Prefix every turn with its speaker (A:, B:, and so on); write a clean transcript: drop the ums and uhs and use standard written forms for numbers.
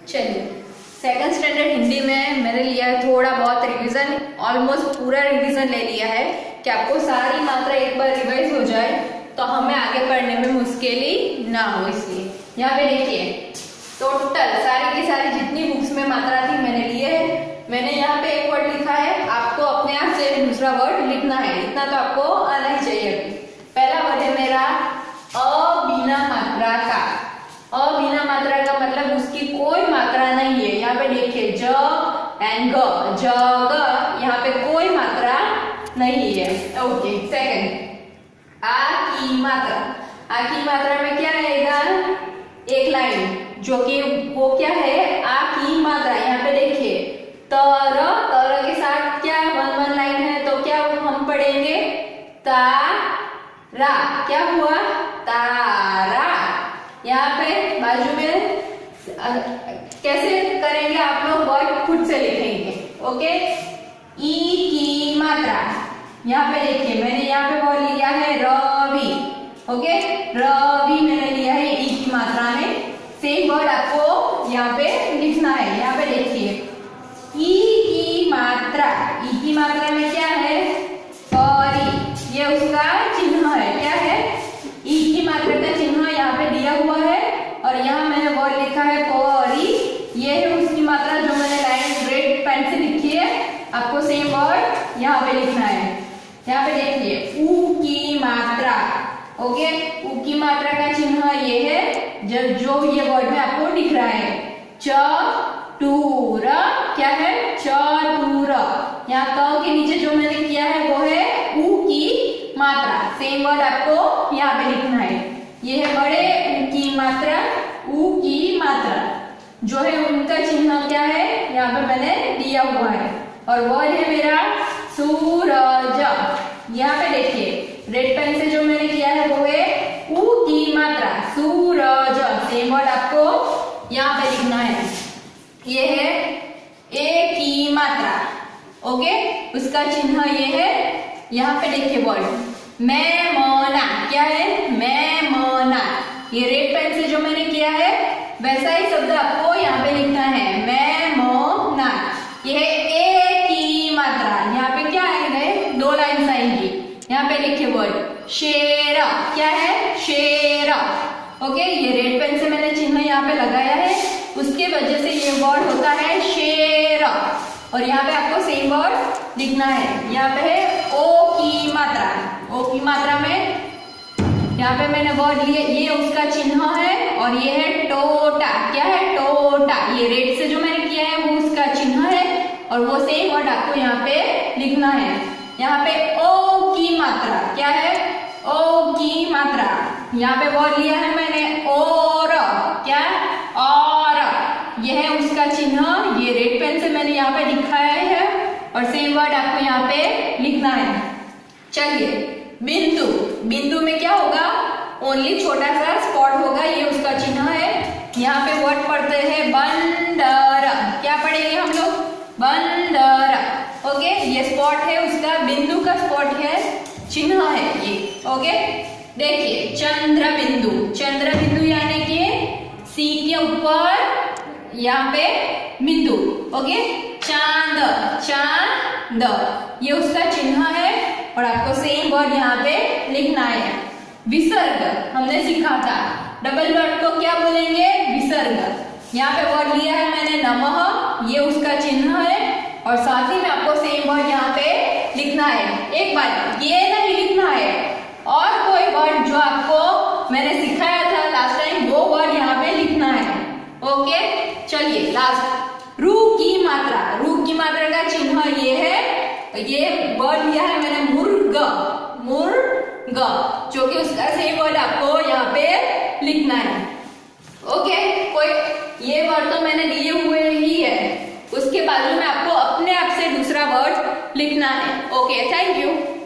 A: चलिए, second standard Hindi में मैंने लिया है थोड़ा बहुत रिवीजन, ऑलमोस्ट पूरा रिवीजन ले लिया है कि आपको सारी मात्रा एक बार रिवाइज हो जाए तो हमें आगे पढ़ने में मुश्किल ना हो। इसलिए यहाँ पे देखिए, टोटल सारी की सारी जितनी बुक्स में मात्रा थी मैंने लिए है। मैंने यहाँ पे एक वर्ड लिखा है, आपको अपने आप से दूसरा वर्ड लिखना है, इतना तो आपको आना ही चाहिए। पहला वर्ड है मेरा अबिना मात्रा का। अबिना मात्रा का मतलब उसकी कोई मात्रा नहीं है। यहाँ पे देखिए ज एंड ग, जग, यहाँ पे कोई मात्रा नहीं है। ओके, सेकंड आ की मात्रा। आ की मात्रा में क्या आएगा, एक लाइन जो कि वो क्या है, आ की मात्रा। यहाँ पे देखिए तर, तर के साथ क्या वन लाइन है, तो क्या हम पढ़ेंगे तारा। क्या हुआ, तारा। यहाँ पे बाजू में कैसे करेंगे आप लोग, वर्ड खुद से लिखेंगे। ओके, ई की मात्रा। यहाँ पे देखिए मैंने यहाँ पे वर्ड लिया है रवि। ओके, रवि मैंने लिया है ई की मात्रा में। सेम वर्ड आपको यहाँ पे लिखना है। यहाँ पे देखिए ई की मात्रा। ई की मात्रा में क्या है, परी, ये उसका चिन्ह है। क्या है, ई की मात्रा का चिन्ह यहाँ पे दिया हुआ है और यहाँ मैंने वर्ड लिखा है परी। ये है उसकी मात्रा जो मैंने लाइन रेड पेन से लिखी है। आपको सेम वर्ड यहाँ पे लिखना है। यहाँ पे देखिए ऊ की मात्रा। ओके, ऊ की मात्रा का चिन्ह ये है जो ये वर्ड में आपको दिख रहा है, चतुर। क्या है, चतुर। यहाँ क के नीचे जो मैंने किया है वो है ऊ की मात्रा। सेम वर्ड आपको यहाँ पे लिखना है। ये है बड़े ऊ की मात्रा, ऊ की मात्रा जो है उनका चिन्ह क्या है, यहाँ पे मैंने दिया हुआ है। और वर्ड है मेरा सूरज। यहाँ पे देखिए रेड पेन से जो मैंने किया है वो है ऊ की मात्रा, सूरज। सेम वर्ड आपको यहाँ पे लिखना है। ये है ए की मात्रा। ओके, उसका चिन्ह ये है। यहाँ पे देखिए वर्ड मैमना। क्या है, मैमना। ये रेड पेन से जो मैंने किया है वैसा ही शब्द आपको यहाँ पे लिखना है, मैमना। ये है ए की मात्रा। यहाँ पे क्या आएंगे, दो लाइन आएंगी। यहाँ पे लिखिए वर्ड शेर। क्या है, शेर। ओके, ये रेड पेन से मैंने चिन्ह यहाँ पे लगाया है, उसके वजह से ये वर्ड होता है शेर। और यहाँ पे आपको सेम वर्ड लिखना है। यहाँ पे है ओ की मात्रा। ओ की मात्रा में यहाँ पे मैंने वर्ड लिए, ये उसका चिन्ह है और ये है टोटा। क्या है, टोटा। ये रेड से जो मैंने किया है वो उसका चिन्ह है और वो सेम वर्ड आपको यहाँ पे लिखना है। यहाँ पे ओ की मात्रा। क्या है, ओ की मात्रा। यहाँ पे वर्ड लिया है मैंने और। क्या, और। यह है उसका चिन्ह। ये रेड पेन से मैंने यहाँ पे दिखाया है और सेम वर्ड आपको यहाँ पे लिखना है। चलिए, बिंदु। बिंदु में क्या होगा, ओनली छोटा सा स्पॉट होगा, ये उसका चिन्ह है। यहाँ पे वर्ड पढ़ते हैं बंदर। क्या पढ़ेंगे हम लोग, बंदर। ओके, ये स्पॉट है उसका, बिंदु का स्पॉट है, चिन्ह है ये। ओके, देखिए चंद्र बिंदु। चंद्र बिंदु यानी कि सी के ऊपर यहाँ पे बिंदु। ओके, चांद, चांद, ये उसका चिन्ह है और आपको सेम वर्ड यहाँ पे लिखना है। विसर्ग हमने सीखा था, डबल डॉट को क्या बोलेंगे, विसर्ग। यहाँ पे वर्ड लिया है मैंने नमः, ये उसका चिन्ह है और साथ ही में आपको सेम वर्ड यहाँ पे लिखना है। एक बार ये नहीं लिखना है, और कोई वर्ड जो आपको मैंने सिखाया था लास्ट टाइम वो वर्ड यहाँ पे लिखना है। ओके, चलिए लास्ट रू की मात्रा। रू की मात्रा का चिन्ह ये है, ये वर्ड लिया है मैंने मुर्ग, मुर्ग, जो कि उसका सेम वर्ड आपको यहाँ पे लिखना है। ओके, कोई ये वर्ड तो मैंने दिए हुए ही है, उसके बाजू में आपको अपने आप से दूसरा वर्ड लिखना है। Okay, thank you.